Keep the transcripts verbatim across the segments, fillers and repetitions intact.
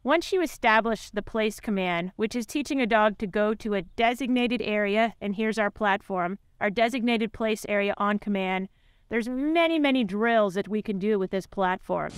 Once you establish the place command, which is teaching a dog to go to a designated area, and here's our platform, our designated place area on command, there's many, many drills that we can do with this platform.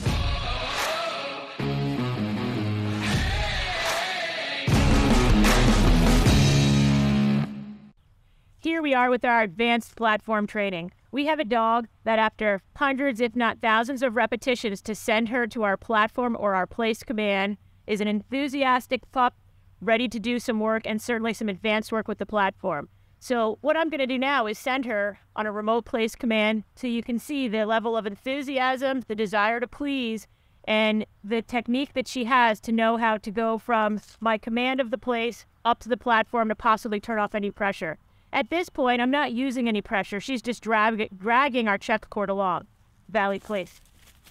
Here we are with our advanced platform training. We have a dog that after hundreds, if not thousands of repetitions to send her to our platform or our place command is an enthusiastic pup ready to do some work and certainly some advanced work with the platform. So what I'm going to do now is send her on a remote place command so you can see the level of enthusiasm, the desire to please, and the technique that she has to know how to go from my command of the place up to the platform to possibly turn off any pressure. At this point, I'm not using any pressure. She's just drag dragging our check cord along. Valley place.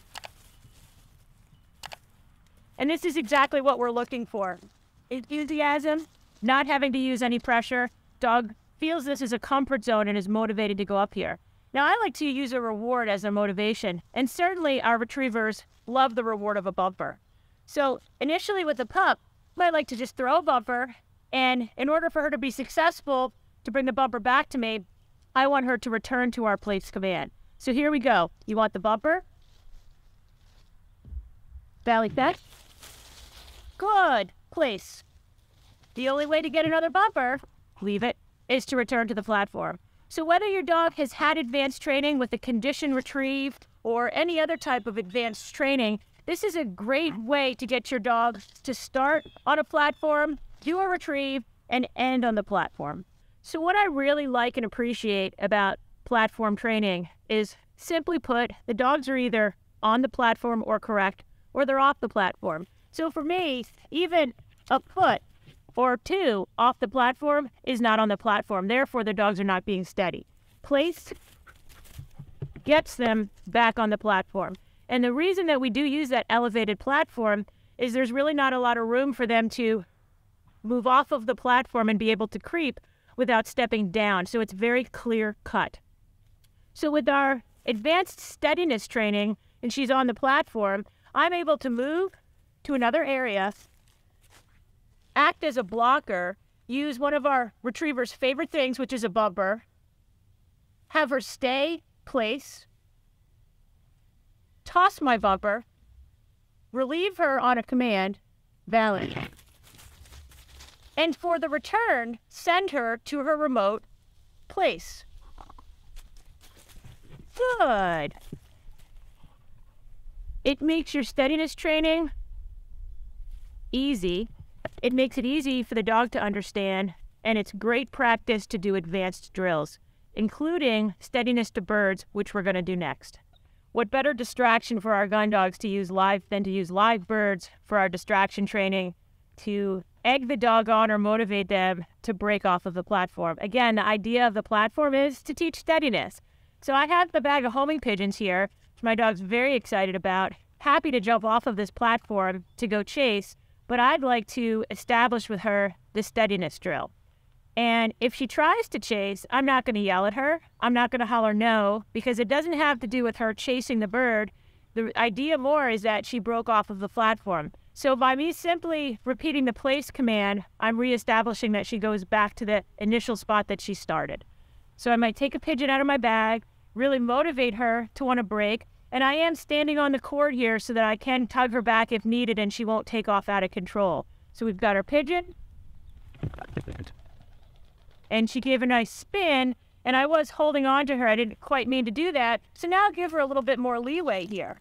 And this is exactly what we're looking for. Enthusiasm, not having to use any pressure. Dog feels this is a comfort zone and is motivated to go up here. Now, I like to use a reward as a motivation, and certainly our retrievers love the reward of a bumper. So initially with the pup, I might like to just throw a bumper, and in order for her to be successful, to bring the bumper back to me, I want her to return to our place command. So here we go. You want the bumper? Valley fetch. Good. Place. The only way to get another bumper, leave it, is to return to the platform. So whether your dog has had advanced training with a condition retrieved or any other type of advanced training, this is a great way to get your dog to start on a platform, do a retrieve, and end on the platform. So what I really like and appreciate about platform training is, simply put, the dogs are either on the platform or correct, or they're off the platform. So for me, even a foot or two off the platform is not on the platform. Therefore, the dogs are not being steady. Place gets them back on the platform. And the reason that we do use that elevated platform is there's really not a lot of room for them to move off of the platform and be able to creep without stepping down, so it's very clear cut. So with our advanced steadiness training, and she's on the platform, I'm able to move to another area, act as a blocker, use one of our retriever's favorite things, which is a bumper, have her stay, place, toss my bumper, relieve her on a command, valid. And for the return, send her to her remote place. Good. It makes your steadiness training easy. It makes it easy for the dog to understand, and it's great practice to do advanced drills, including steadiness to birds, which we're going to do next. What better distraction for our gun dogs to use live than to use live birds for our distraction training to egg the dog on or motivate them to break off of the platform. Again, the idea of the platform is to teach steadiness. So I have the bag of homing pigeons here, which my dog's very excited about, happy to jump off of this platform to go chase, but I'd like to establish with her the steadiness drill. And if she tries to chase, I'm not going to yell at her. I'm not going to holler no, because it doesn't have to do with her chasing the bird. The idea more is that she broke off of the platform. So by me simply repeating the place command, I'm reestablishing that she goes back to the initial spot that she started. So I might take a pigeon out of my bag, really motivate her to want to break, and I am standing on the cord here so that I can tug her back if needed and she won't take off out of control. So we've got our pigeon, and she gave a nice spin, and I was holding on to her. I didn't quite mean to do that, so now I'll give her a little bit more leeway here.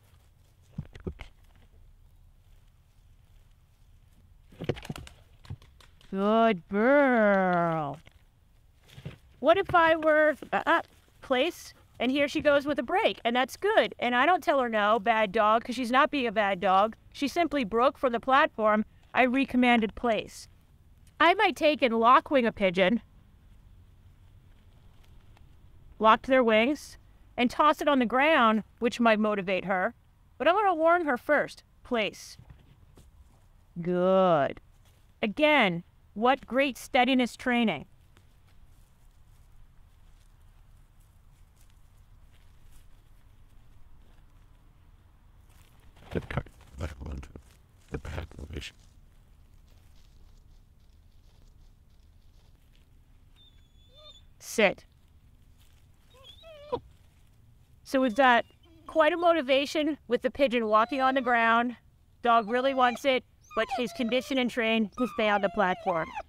Good girl. What if I were uh, uh, place, and here she goes with a break, and that's good. And I don't tell her no, bad dog, because she's not being a bad dog. She simply broke from the platform. I recommanded place. I might take and lock wing a pigeon, lock their wings, and toss it on the ground, which might motivate her. But I'm going to warn her first. Place. Good. Again, what great steadiness training. The back elevation. sit. So we've got quite a motivation with the pigeon walking on the ground. Dog really wants it, but he's conditioned and trained to stay on the platform.